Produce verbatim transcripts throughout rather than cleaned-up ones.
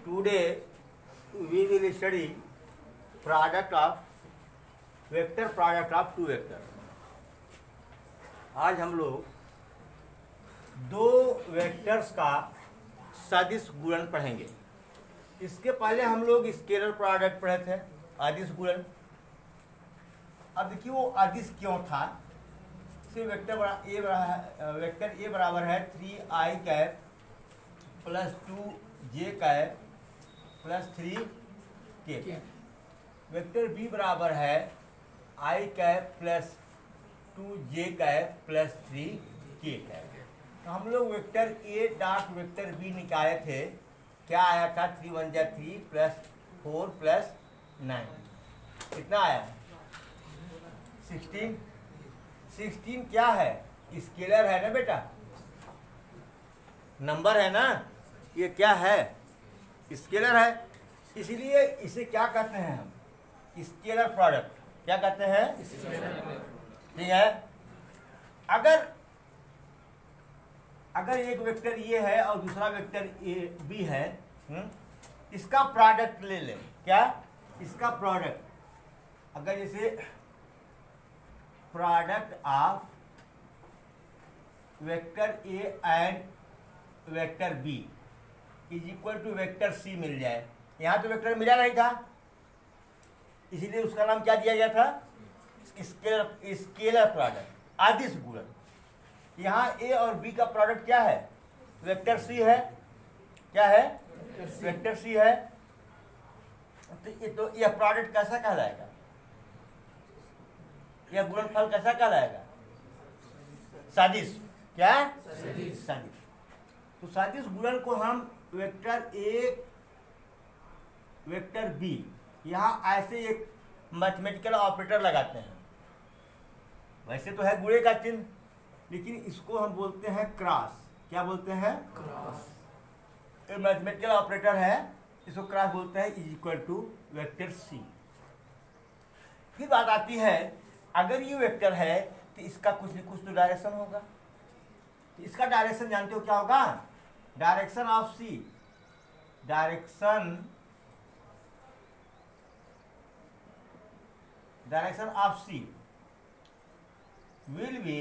Today we will study product of vector product of two vector. आज हम लोग दो वेक्टर्स का सदिश गुणन पढ़ेंगे। इसके पहले हम लोग स्केलर प्रोडक्ट पढ़े थे, अदिश गुणन। अब देखिए वो अदिश क्यों था। सिर्फ वेक्टर बरा ए बरा वेक्टर ए बराबर है थ्री आई cap plus two j cap plus three k. Vector B बराबर है आई cap plus two j cap plus three k cap. तो हम लोग vector A dot vector B निकाले थे, क्या आया था? थ्री वन जा three plus four plus nine, कितना आया? सिक्सटीन। सिक्सटीन क्या है? स्केलर है ना बेटा, नंबर है ना, ये क्या है? स्केलर है। इसीलिए इसे क्या कहते हैं हम? Scalar product. क्या कहते हैं? ठीक है। अगर अगर एक वेक्टर ये है और दूसरा वेक्टर ए बी है, हुँ? इसका प्रोडक्ट ले लें। क्या? इसका प्रोडक्ट। अगर जैसे product of vector A and vector B is equal to vector C मिल जाए। यहाँ तो वेक्टर मिला नहीं था, इसीलिए उसका नाम क्या दिया गया था? स्केलर स्केलर प्रोडक्ट, अदिश गुणन। यहाँ ए और बी का प्रोडक्ट क्या है? वेक्टर सी है। क्या है? वेक्टर सी है। तो ये तो यह प्रोडक्ट कैसा कहलाएगा? यह गुणनफल कैसा कहलाएगा? सदिश। क्या? सदिश। तो सदिश गुणन को हम वेक्टर ए वेक्टर बी, यहाँ ऐसे एक मैथमेटिकल ऑपरेटर लगाते हैं। वैसे तो है गुणे का चिन्ह, लेकिन इसको हम बोलते हैं क्रॉस। क्या बोलते हैं? क्रॉस। ये मैथमेटिकल ऑपरेटर है, इसको क्रॉस बोलते हैं, is equal to vector C. फिर बात आती है, अगर ये वेक्टर है तो इसका कुछ न कुछ तो डायरेक्शन होगा। तो इसका डायरेक्शन जानते हो क्या होगा? Direction of C, direction direction of C will be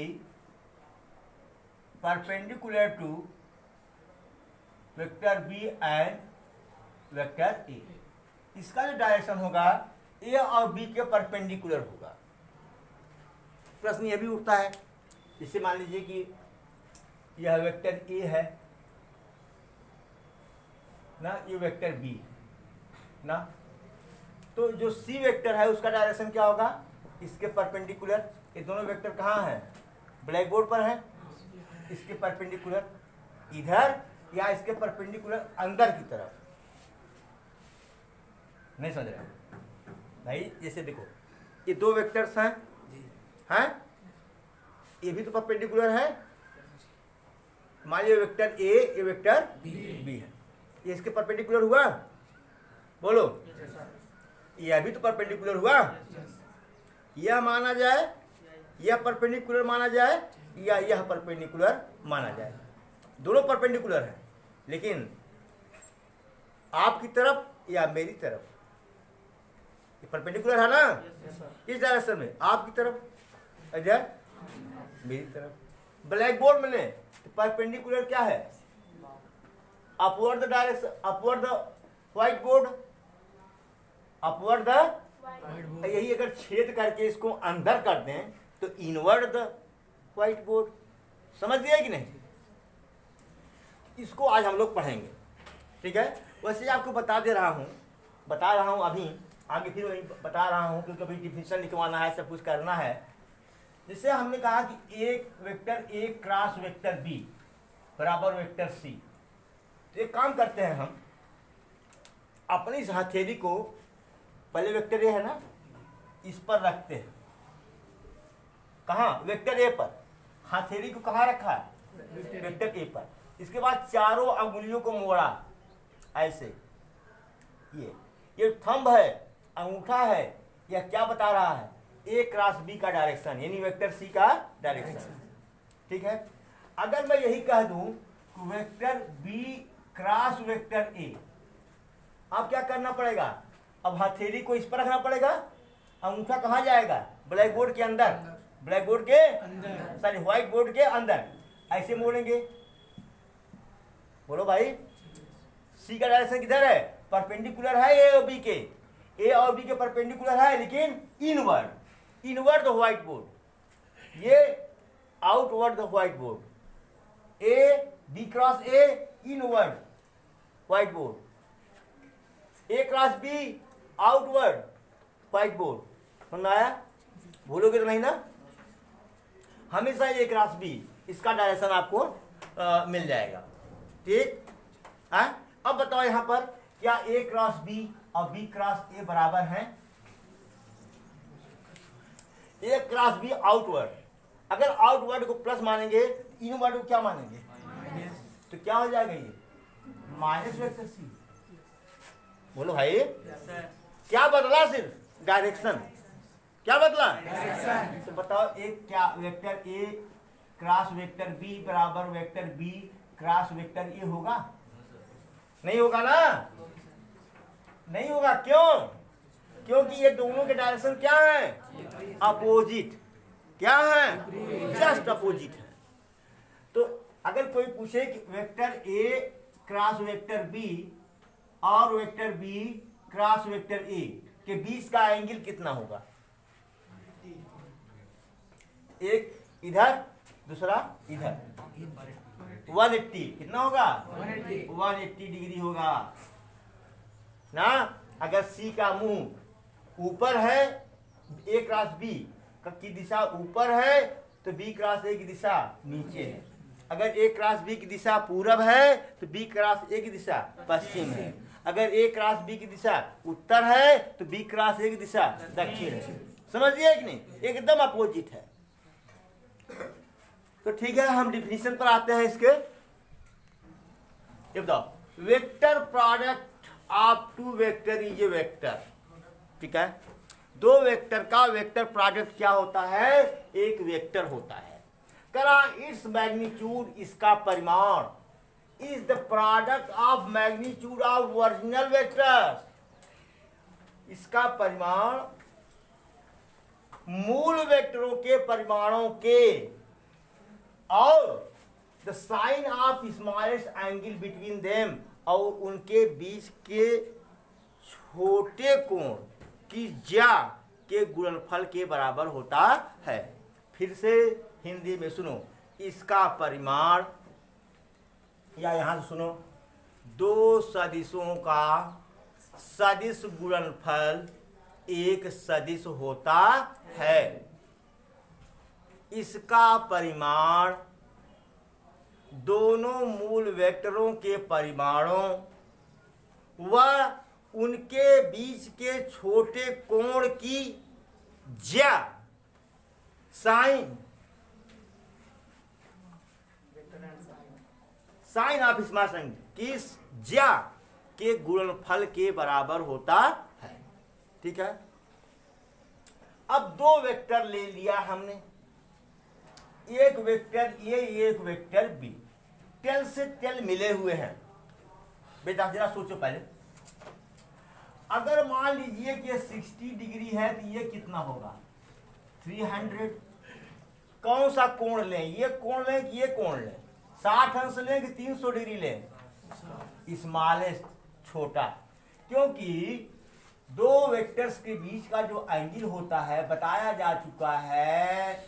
perpendicular to vector B and vector A। इसका जो डायरेक्शन होगा A और B के परपेंडिकुलर होगा। प्रश्न यह भी उठता है, जैसे मान लीजिए कि यह वेक्टर A है ना, ये वेक्टर B ना, तो जो C वेक्टर है उसका डायरेक्शन क्या होगा? इसके परपेंडिकुलर। ये दोनों वेक्टर कहाँ हैं? ब्लैक बोर्ड पर हैं। इसके परपेंडिकुलर इधर या इसके परपेंडिकुलर अंदर की तरफ। नहीं समझ रहे भाई? जैसे देखो ये दो वेक्टर्स हैं, हैं? ये भी तो परपेंडिकुलर है। मान लीजिए वेक्टर ए, ये वेक्टर बी है, ये इसके परपेंडिकुलर हुआ। बोलो, यह भी तो परपेंडिकुलर हुआ। यह माना जाए, यह परपेंडिकुलर माना जाए, या यह परपेंडिकुलर माना जाए। दोनों परपेंडिकुलर हैं, लेकिन आपकी तरफ या मेरी तरफ। ये परपेंडिकुलर है ना, किस डायरेक्शन में? आपकी तरफ, इधर मेरी तरफ। ब्लैक बोर्ड में लें तो परपेंडिकुलर क्या है? Upward the direction, upward the white board, upward the. यही अगर छेद करके इसको अंदर कर दें तो इनवर्ड द व्हाइट बोर्ड। समझ गया कि नहीं? इसको आज हम लोग पढ़ेंगे, ठीक है। वैसे आपको बता दे रहा हूँ, बता रहा हूँ अभी, आगे फिर वही बता रहा हूँ, क्योंकि अभी डिफिनेशन लिखवाना है, सब कुछ करना है। जैसे हमने कहा कि एक vector A cross vector B बराबर वेक्टर सी। तो एक काम करते हैं, हम अपनी इस हथेली को, पहले वेक्टर ए है ना, इस पर रखते हैं। कहाँ? वेक्टर ए पर। हथेली को कहाँ रखा है? वेक्टर ए पर। इसके बाद चारों अंगुलियों को मोड़ा ऐसे। ये ये थंब है, अंगूठा है, यह क्या बता रहा है? ए क्रॉस बी का डायरेक्शन, यानी वेक्टर सी का डायरेक्शन। ठीक है। अगर मैं यही कह दूं कि vector B cross vector A, अब क्या करना पड़ेगा, अब हथेली को इस पर रखना पड़ेगा, अंगूठा कहाँ जाएगा, ब्लैक बोर्ड के अंदर, ब्लैक बोर्ड के अंदर, सॉरी व्हाइट बोर्ड के अंदर। ऐसे मोड़ेंगे, बोलो भाई, सी का डायरेक्शन किधर है, परपेंडिकुलर है ए और बी के, ए और बी के परपेंडिकुलर है, लेकिन inward, inward the white board, ये outward the white board, A B cross A inward whiteboard, A cross B outward whiteboard. समझ आया, भूलोगे तो नहीं ना, हमेशा ए क्रॉस बी इसका डायरेक्शन आपको आ, मिल जाएगा। ठीक है, अब बताओ यहां पर क्या ए क्रॉस बी और बी क्रॉस ए बराबर हैं, ए क्रॉस बी आउटवर्ड, अगर आउटवर्ड को प्लस मानेंगे, इनवर्ड को क्या मानेंगे, तो क्या हो जाएगा, ये माइनस वेक्टर सी। बोलो भाई, क्या बदला, सिर्फ डायरेक्शन, क्या बदला, तो बताओ एक क्या vector A cross vector B बराबर vector B cross vector A होगा, नहीं होगा ना, नहीं होगा, क्यों, क्योंकि ये दोनों के डायरेक्शन क्या है, अपोजिट, क्या है, जस्ट अपोजिट है। तो अगर कोई पूछे कि vector A cross vector B और vector B cross vector A के बीच का एंगल कितना होगा, एक इधर दूसरा इधर, वन एट्टी, कितना होगा, वन एट्टी डिग्री होगा ना। अगर सी का मुंह ऊपर है, ए क्रॉस बी की दिशा ऊपर है, तो बी क्रॉस ए की दिशा नीचे है। अगर ए क्रॉस बी की दिशा पूरब है, तो बी क्रॉस ए की दिशा पश्चिम है। अगर ए क्रॉस बी की दिशा उत्तर है, तो बी क्रॉस ए की दिशा दक्षिण है। समझिए कि नहीं, एकदम अपोजिट है। तो ठीक है, हम डिफिनीशन पर आते हैं इसके। ये बताओ, vector product of two vector is a vector. ठीक है, दो वेक्टर का वेक्टर प्रोडक्ट क्या होता है, एक वेक्टर होता है। करा इट्स मैग्नीट्यूड, इसका परिमाण, is the product of magnitude of original vectors, इसका परिमाण मूल वेक्टरों के परिमाणों के, और the sine of smallest angle between them, और उनके बीच के छोटे कोण की ज्या के गुणनफल के बराबर होता है। फिर से हिंदी में सुनो, इसका परिमाण, या यहां से सुनो, दो सदिशों का सदिश गुणनफल एक सदिश होता है। इसका परिमाण दोनों मूल वेक्टरों के परिमाणों व उनके बीच के छोटे कोण की ज्या, sine, sine of small angle की ज्या के गुणनफल के बराबर होता है। ठीक है, अब दो वेक्टर ले लिया हमने, एक वेक्टर ए, एक वेक्टर बी, टेल से टेल मिले हुए हैं। बेटा जरा सोचो पहले, अगर मान लीजिए कि साठ डिग्री है तो ये कितना होगा, तीन सौ। कौन सा कोण लें, ये कोण लें कि ये कोण लें, साठ अंश लें कि तीन सौ डिग्री लें, स्मॉलेस्ट, छोटा, क्योंकि दो वेक्टर्स के बीच का जो एंगल होता है बताया जा चुका है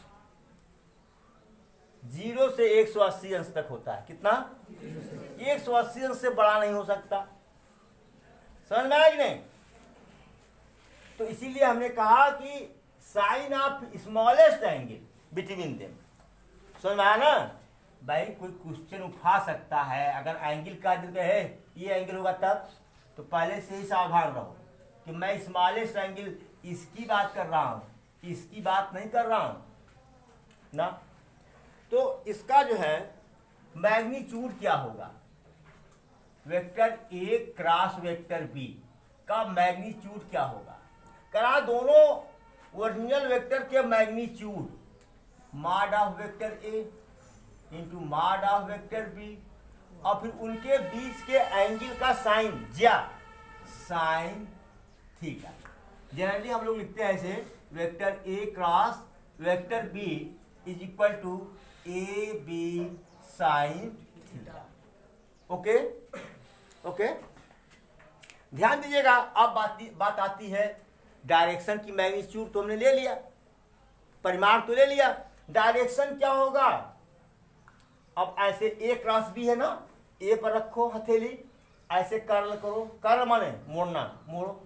जीरो से एक सौ अस्सी अंश तक होता है। कितना, एक सौ अस्सी अंश से बड़ा नहीं हो सकता। समझ में आया कि नहीं? तो इसीलिए हमने कहा कि sine of smallest angle between them. समझ में आया ना भाई? कोई क्वेश्चन उठा सकता है, अगर एंगल का दिल है ये एंगल होगा तब, तो पहले से ही सावधान रहो कि मैं स्मॉलेस्ट एंगल इसकी बात कर रहा हूं, इसकी बात नहीं कर रहा हूं ना। तो इसका जो है मैग्नीट्यूड क्या होगा, vector A cross vector B का मैग्नीट्यूड क्या होगा। करा दोनों ओरिजिनल वेक्टर के magnitude, mod of vector A into mod of vector B, और फिर उनके बीच के एंगल का साइन ज्या, साइन थीटा। जनरली हम लोग लिखते हैं ऐसे, vector A cross vector B is equal to A B sine theta. Okay okay, ध्यान दीजिएगा। अब बात बात आती है डायरेक्शन की। मैग्नीट्यूड तो हमने ले लिया, परिमाण तो ले लिया, डायरेक्शन क्या होगा। अब ऐसे ए क्रॉस बी है ना, ए पर रखो हथेली, ऐसे कर्ल करो, कर्ल माने मोड़ना, मोड़ो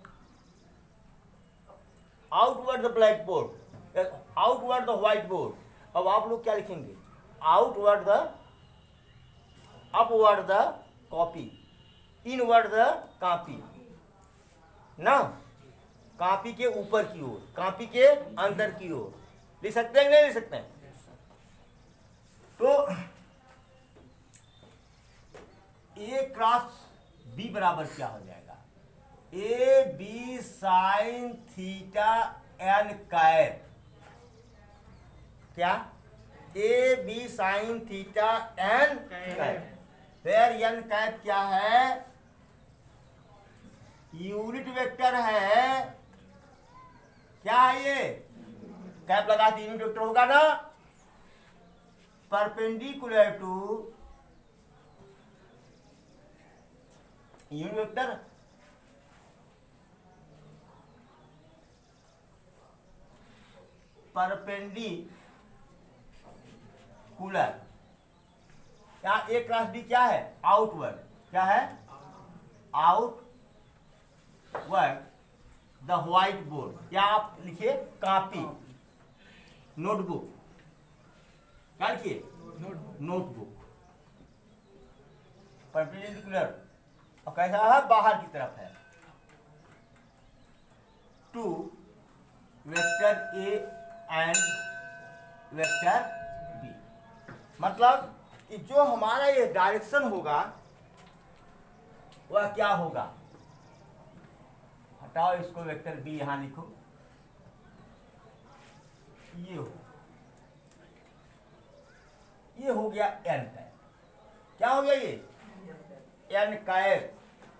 outward the black board, outward the white board. अब आप लोग क्या लिखेंगे, outward the, upward the copy, inward the copy ना, कॉपी के ऊपर की ओर, कॉपी के अंदर की ओर लिख सकते हैं नहीं लिख सकते हैं। तो ए क्रॉस बी बराबर क्या हो जाएगा, A B sine theta N cap, क्या A B sine theta N cap. फिर एन कैप क्या है, यूनिट वेक्टर है, क्या है ये, कैप लगा के यूनिट वेक्टर होगा ना, perpendicular to unit vector perpendicular, क्या ए क्रॉस बी क्या है, आउटवर्ड, क्या है, आउटवर्ड द व्हाइट बोर्ड, या आप लिखिए कॉपी, नोटबुक, क्या लिखिए नोटबुक, परपेंडिकुलर, और कैसा है, बाहर की तरफ है, to vector A and vector B. मतलब कि जो हमारा ये डायरेक्शन होगा वह क्या होगा, हटाओ इसको, वेक्टर बी यहां लिखो, ये हो, ये हो गया एन कैप, क्या हो गया ये एन कैप,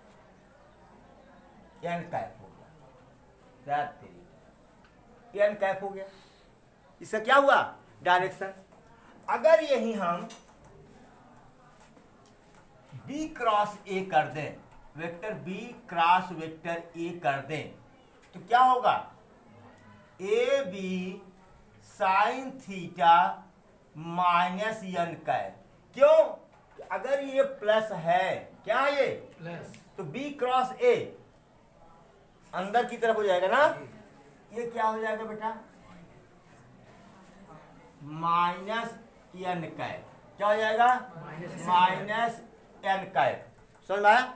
एन कैप हो गया, एन कैप हो गया। इसका क्या हुआ, डायरेक्शन। अगर यही हम बी क्रॉस ए कर दें, vector B cross vector A कर दें, तो क्या होगा, A B sine theta minus N cap. क्यों, अगर ये प्लस है, क्या है ये प्लस, तो बी क्रॉस ए अंदर की तरफ हो जाएगा ना, ये क्या हो जाएगा बेटा, माइनस एन कैप, क्या हो जाएगा, माइनस एन कैप। समझ में आया,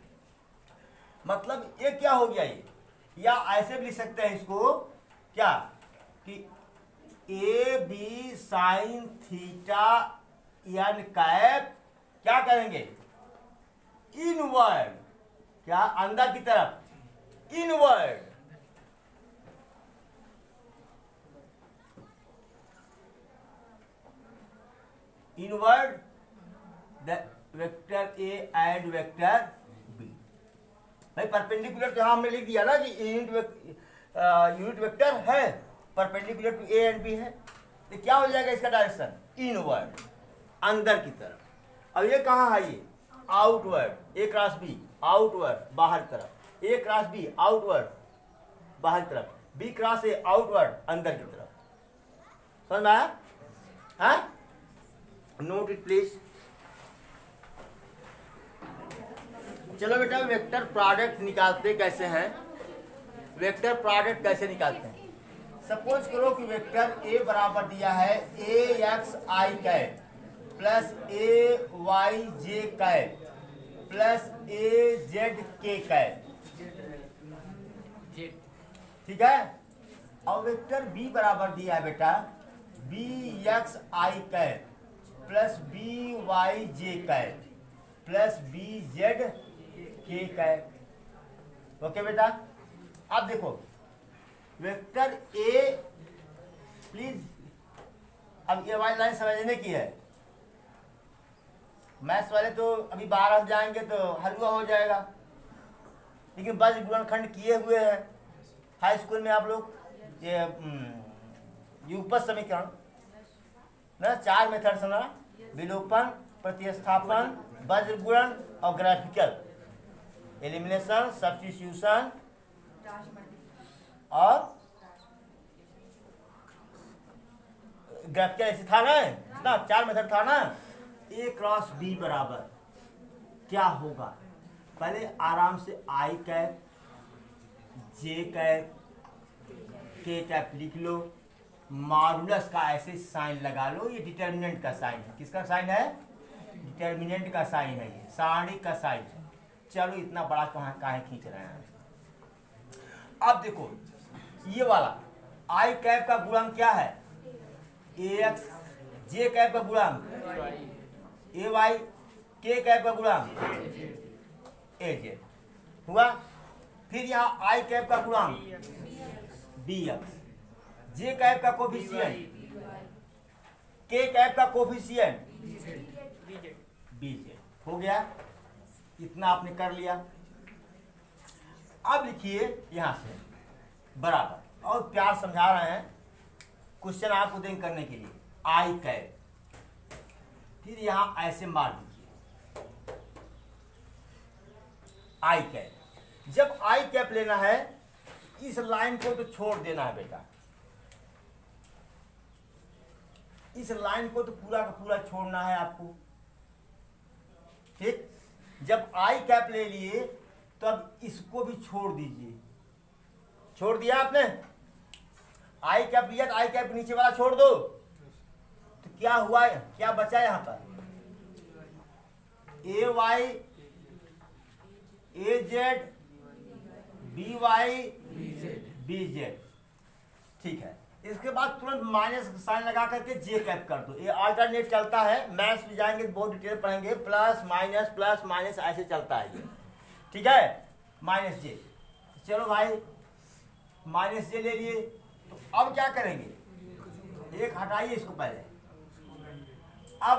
मतलब ये क्या हो गया ये, या ऐसे भी लिख सकते हैं इसको, क्या कि A B sine theta N cap, क्या करेंगे, इनवर्ड, क्या अंदर की तरफ, inward, inward the vector A and vector B. भाई परपेंडिकुलर तो हमने लिख दिया ना कि यूनिट यूनिट वेक्टर है, perpendicular to A and B है, तो क्या हो जाएगा इसका डायरेक्शन, इनवर्ड, अंदर की तरफ। अब ये कहाँ है, ये outward, A cross B outward, बाहर की तरफ, ए क्रॉस बी आउटवर्ड, बाहर की तरफ, बी क्रॉस ए आउटवर्ड, अंदर की तरफ। समझ में आया, हाँ, नोट इट प्लीज। चलो बेटा, वेक्टर प्रोडक्ट निकालते कैसे हैं, वेक्टर प्रोडक्ट कैसे निकालते हैं। सपोज करो कि वेक्टर ए बराबर दिया है A X I cap plus A Y J cap plus A Z K cap, ठीक है। और वेक्टर बी बराबर दिया है बेटा B X I cap plus B Y J cap plus B Z K cap. Okay बेटा, अब देखो वेक्टर ए, प्लीज अब ये वाली लाइन समझने की है, मैथ्स वाले तो अभी बाहर हम जाएंगे तो हलवा हो जाएगा, लेकिन वज्र गुणनखंड किए हुए हैं हाई स्कूल में आप लोग। ये युगपत समीकरण ना, चार मेथड्स ना, विलोपन, प्रतिस्थापन, वज्र गुणन और ग्राफिकल, एलिमिनेशन, सब्स्टिट्यूशन और ग्राफिकल। ऐसे था ना, ना चार मेथड था ना। ए क्रॉस बी बराबर क्या होगा, पहले आराम से I cap J cap K cap लिख लो, मॉडुलस का ऐसे साइन लगा लो। ये डिटर्मिनेंट का साइन है। किसका साइन है? डिटर्मिनेंट का साइन है, ये सारणी का साइन है। चलो इतना बड़ा कहाँ काहे खींच रहे हैं। अब देखो ये वाला आई कैप का गुणांक क्या है? ए एक्स, जे कैप का गुणांक ए वाई, के कैप का गुणांक ए जेड हुआ। फिर यहाँ आई कैप का गुणांक बी एक्स, जे कैप का कोफिशिएंट, के कैप का कोफिशिएंट बी जेड। हो गया, इतना आपने कर लिया। अब लिखिए यहां से बराबर, और प्यार समझा रहे हैं क्वेश्चन आपको देंगे करने के लिए। आई कैप, फिर यहां ऐसे मार दीजिए आई कैप। जब आई कैप लेना है इस लाइन को तो छोड़ देना है बेटा, इस लाइन को तो पूरा का पूरा छोड़ना है आपको। ठीक, जब आई कैप ले लिए तो अब इसको भी छोड़ दीजिए। छोड़ दिया आपने, आई कैप लिया तो आई कैप नीचे वाला छोड़ दो, तो क्या हुआ, क्या बचा यहां पर? A Y, A Z, B Y, B Z. ठीक है, इसके बाद तुरंत माइनस साइन लगा करके जे कैप कर दो। ये अल्टरनेट चलता है, मैथ्स में जाएंगे बहुत डिटेल पढ़ेंगे। प्लस माइनस प्लस माइनस ऐसे चलता है ये। ठीक है, माइनस जे। चलो भाई माइनस जे ले लिए, तो अब क्या करेंगे? एक हटाइए इसको पहले। अब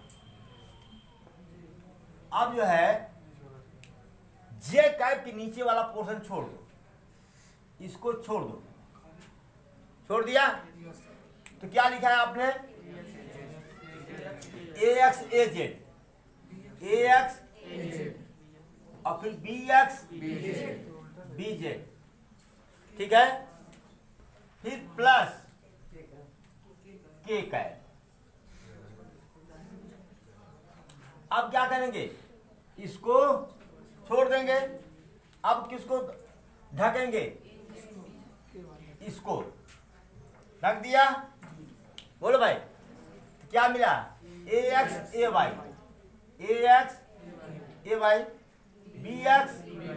अब जो है जे कैप के नीचे वाला पोर्शन छोड़ दो, इसको छोड़ दो। छोड़ दिया तो क्या लिखा है आपने? A X A Z, A X और फिर बी एक्स बी जेड। ठीक है, फिर प्लस के कैप। अब क्या करेंगे? इसको छोड़ देंगे। अब किसको ढकेंगे? इसको ढक दिया। बोलो भाई क्या मिला? A X A Y, A X A Y, B X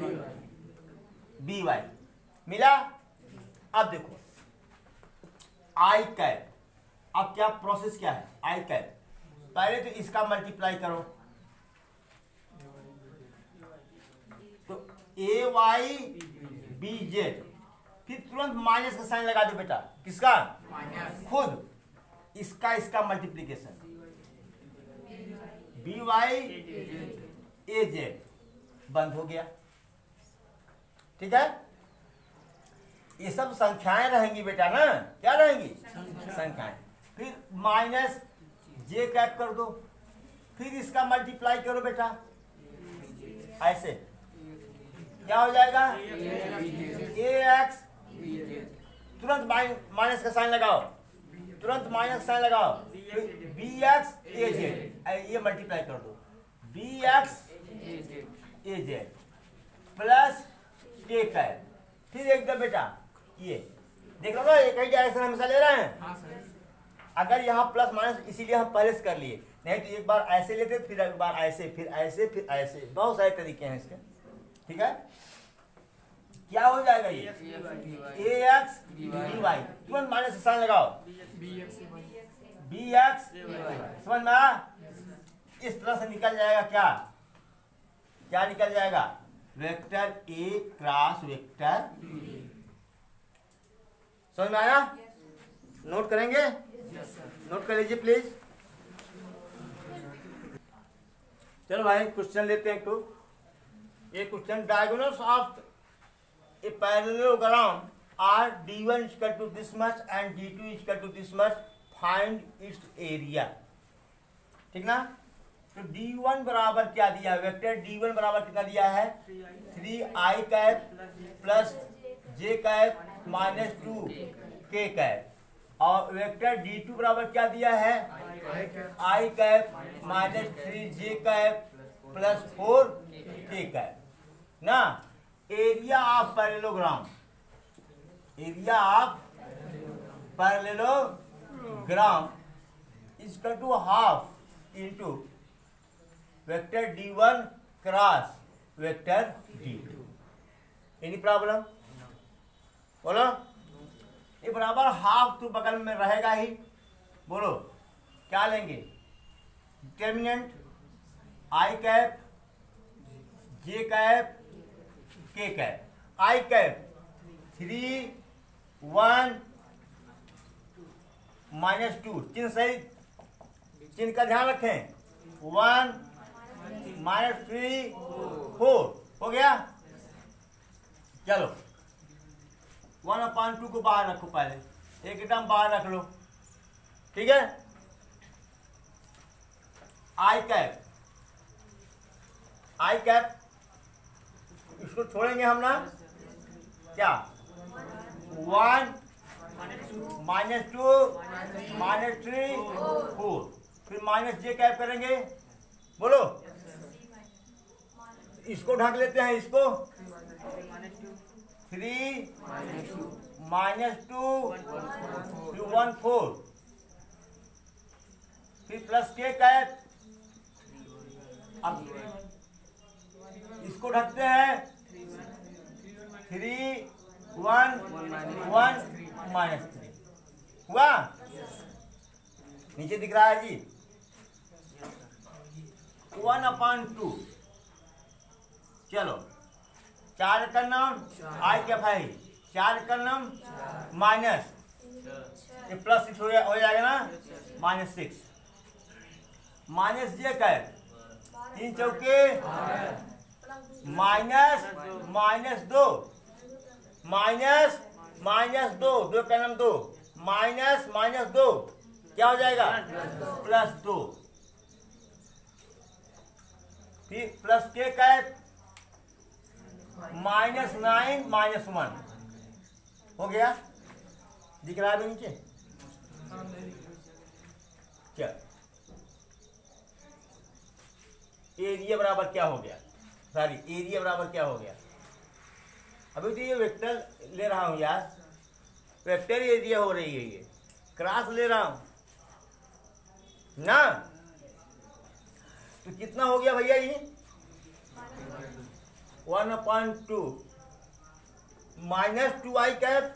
B Y मिला। अब देखो आई कैप, अब क्या प्रोसेस क्या है? आई कैप पहले तो इसका मल्टीप्लाई करो, तो ए वाई बी जेड, फिर तुरंत माइनस का साइन लगा दो बेटा। किसका? खुद इसका इसका multiplication, B Y A Z बंद हो गया। ठीक है, ये सब संख्याएं रहेंगी बेटा ना, क्या रहेंगी? संख्याएं। फिर माइनस जे कैप कर दो, फिर इसका मल्टीप्लाई करो बेटा, ऐसे क्या हो जाएगा? ए एक्स, तुरंत माइनस का साइन लगाओ, तुरंत माइनस साइन लगाओ, बी एक्स ए जेड, ये मल्टीप्लाई कर दो, B X A Z plus K cap. फिर एकदम बेटा ये देख लो ना, एक ही डायरेक्शन हमेशा ले रहे हैं। अगर यहाँ प्लस माइनस इसीलिए हम पहले से कर लिए, नहीं तो एक बार ऐसे लेते, फिर एक बार ऐसे, फिर ऐसे, फिर ऐसे, बहुत सारे तरीके हैं इसके। ठीक है, क्या हो जाएगा ये? ए एक्स बी वाई, तुरंत माइनस साइन लगाओ, बी एक्स समझ में आ? इस तरह से निकल जाएगा क्या? क्या निकल जाएगा? Vector A cross vector B. समझ में आया? नोट करेंगे? नोट कर लीजिए प्लीज। चलो भाई क्वेश्चन लेते हैं। तो ये question diagonals of a parallelogram are D one equal to this much and D two equal to this much, find its area. ठीक ना। तो डी वन बराबर क्या दिया है, वेक्टर डी वन बराबर कितना दिया है, थ्री आई cap plus J cap minus two K cap, और वेक्टर डी टू बराबर क्या दिया है, आई cap minus three J cap plus four K cap ना। Area of parallelogram, area of parallelogram is equal to half into vector D one cross vector D two. Any problem बोलो। ये बराबर half तो बगल में रहेगा ही, बोलो क्या लेंगे, determinant I cap J cap K cap. I cap three one minus two, चिन्ह सही, चिन्ह का ध्यान रखें, वन माइनस थ्री फोर हो गया। चलो वन अपॉन टू को बाहर रखो, पहले एकदम बाहर रख लो, ठीक है। आई कैप, आई कैप इसको छोड़ेंगे हम ना, क्या, one minus two minus three four, फिर माइनस जे कैप करेंगे, बोलो। इसको ढक लेते हैं, इसको थ्री माइनस टू फिर वन फोर, फिर प्लस के कैप, अब इसको ढकते हैं, three one one minus three हुआ, नीचे दिख रहा है जी, वन अपॉन टू। चलो चार का नाम आई क्या भाई, चार का नाम माइनस, ये प्लस सिक्स हो जाएगा ना, minus six, minus J cap तीन चौके माइनस माइनस दो, माइनस माइनस दो, दो का नाम दो, माइनस माइनस दो क्या हो जाएगा, प्लस दो, फिर plus K cap minus nine minus one हो गया, दिख रहा है नीचे। क्या एरिया बराबर क्या हो गया, सॉरी एरिया बराबर क्या हो गया, अभी तो ये वेक्टर ले रहा हूं यार, वेक्टर एरिया हो रही है, ये क्रॉस ले रहा हूं ना। तो कितना हो गया भैया ये, one upon two minus two I cap,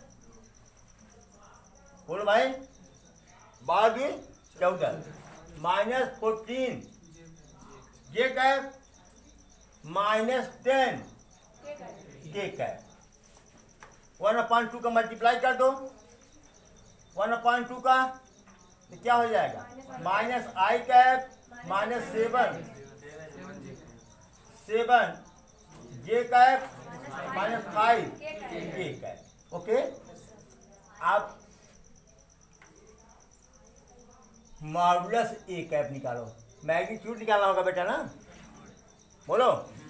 बोलो भाई, बाद में चौदह minus fourteen J cap minus ten K cap, one upon two का मल्टीप्लाई कर दो, वन अपॉइंट टू का तो क्या हो जाएगा, minus I cap minus seven seven J cap minus five K cap. Okay, आप मॉडुलस ए कैप निकालो, मैग्नीट्यूड निकालना होगा बेटा ना, बोलो।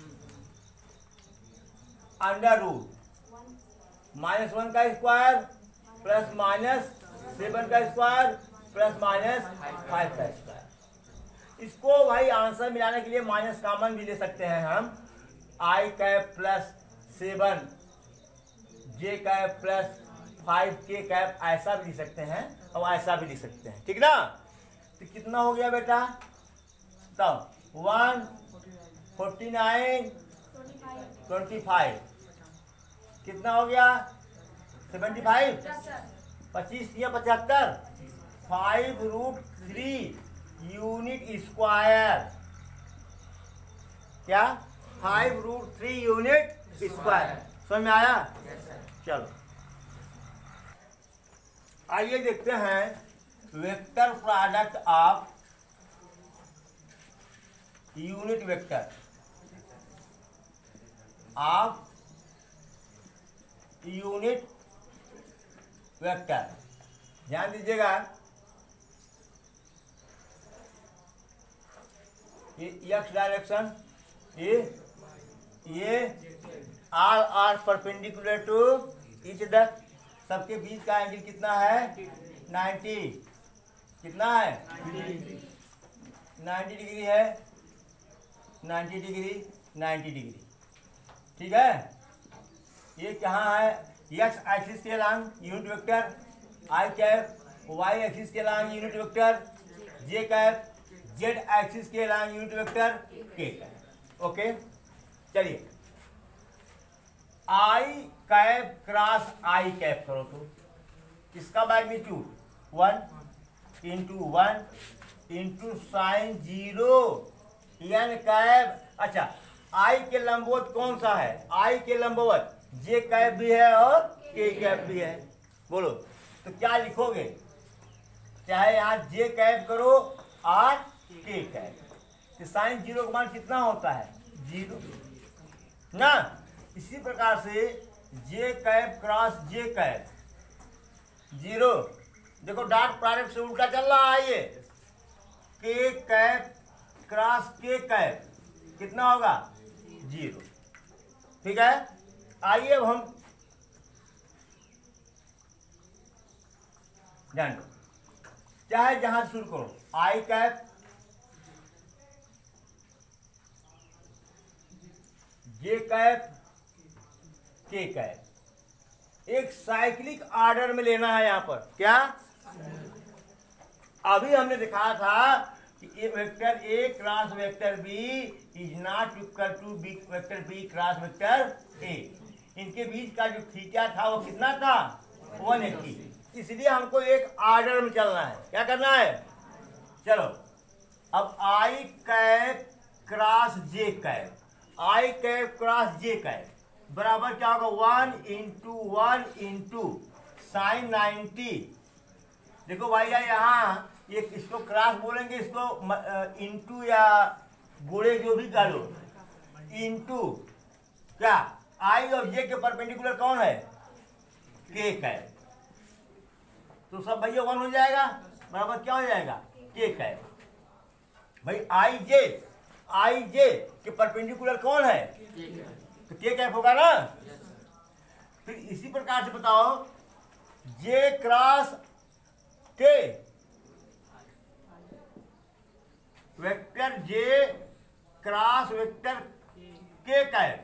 अंडर रूट माइनस वन का स्क्वायर प्लस माइनस सेवन का स्क्वायर प्लस माइनस फाइव का स्क्वायर। इसको भाई आंसर मिलाने के लिए माइनस कॉमन भी ले सकते हैं हम, I cap plus seven J cap plus five K cap, ऐसा भी लिख सकते हैं और ऐसा भी लिख सकते हैं, ठीक ना। तो कितना हो गया बेटा, तब one forty nine twenty five, कितना हो गया, सेवेंटी फाइव, पच्चीस या पचहत्तर, five root three unit square, क्या, five root three unit square, समझ में आया। चलो आइए देखते हैं vector product of unit vector. Of unit vector. ध्यान दीजिएगा, ये एक्स डायरेक्शन, ये ये are are perpendicular to each other, सबके बीच का एंगल कितना है? नाइन्टी। कितना है? नाइन्टी डिग्री है। नाइन्टी डिग्री, नाइन्टी डिग्री, ठीक है। ये कहाँ है? एक्स एक्सिस के long unit vector I cap, Y axis के long unit vector J cap, Z axis के long unit vector K cap. Okay, चलिए I cap cross I cap करो तो इसका magnitude one into one into sine zero N cap. अच्छा, I के लंबवत कौन सा है? आई के लंबवत जे कैप भी है और के कैप भी है। बोलो तो क्या लिखोगे? चाहे यहाँ जे कैप करो और के कैप, तो साइन जीरो का मान कितना होता है? जीरो ना। इसी प्रकार से J cap cross J cap zero. देखो डॉट प्रोडक्ट से उल्टा चल रहा है ये। के कैप क्रॉस के कैप कितना होगा? जीरो। ठीक है, आइए अब हम ध्यान दो, चाहे जहां शुरू करो, I cap J cap K cap, एक साइक्लिक ऑर्डर में लेना है। यहां पर क्या अभी हमने दिखाया था कि a vector A cross vector B is not equal to B vector B cross vector A. इनके बीच का जो थीटा था वो कितना था? One eighty. इसलिए हमको एक ऑर्डर में चलना है। क्या करना है? चलो अब I cap cross J cap, I cap cross J cap बराबर क्या होगा? One into one into sine ninety. देखो भाई यहाँ ये इसको क्रॉस बोलेंगे, इसको इंटू या गोले जो भी कर लो, इंटू क्या आई और जे के परपेंडिकुलर कौन है? के कैप। तो सब भैया वन हो जाएगा, बराबर क्या हो जाएगा? के कैप। भाई आई जे, आई जे के परपेंडिकुलर कौन है? तो के कैप होगा ना। फिर इसी प्रकार से बताओ J cross K vector J cross vector K cap,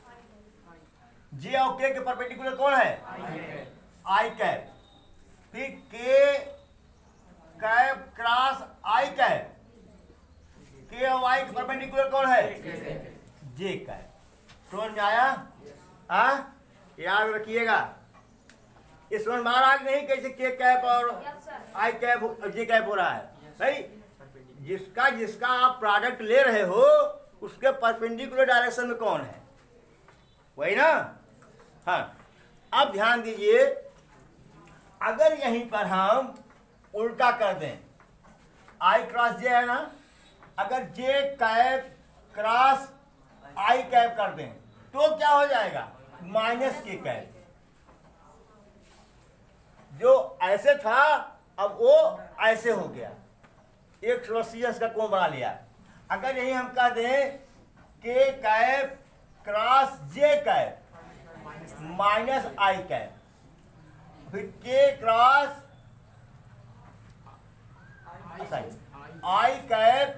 J और के के परपेंडिकुलर कौन है? आई कैप। फिर K cap cross I cap, के और आई के परपेंडिकुलर कौन है? J cap. समझ में आया? हाँ, याद रखिएगा। इस समझ में आ रहा नहीं कैसे के कैप और आई कैप जे कैप हो रहा है? भाई जिसका जिसका आप प्रोडक्ट ले रहे हो उसके परपेंडिकुलर डायरेक्शन में कौन है? वही ना। हाँ, अब ध्यान दीजिए, अगर यहीं पर हम उल्टा कर दें, आई क्रॉस जे है ना, अगर J cap cross I cap कर दें तो क्या हो जाएगा? माइनस के कैप। जो ऐसे था अब वो ऐसे हो गया, एक सौ अस्सी का कोण बना लिया। अगर यही हम कह दें K cap cross J cap minus I cap, फिर K cross I cap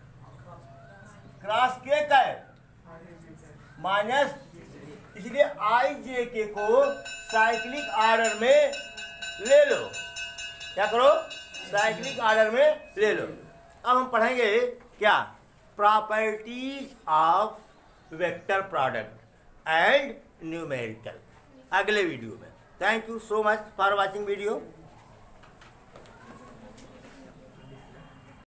cross K cap minus, इसलिए आई जे के को साइक्लिक ऑर्डर में ले लो। क्या करो? साइक्लिक ऑर्डर में ले लो। अब हम पढ़ेंगे क्या? Properties of vector product and numerical अगले वीडियो में। Thank you so much for watching video.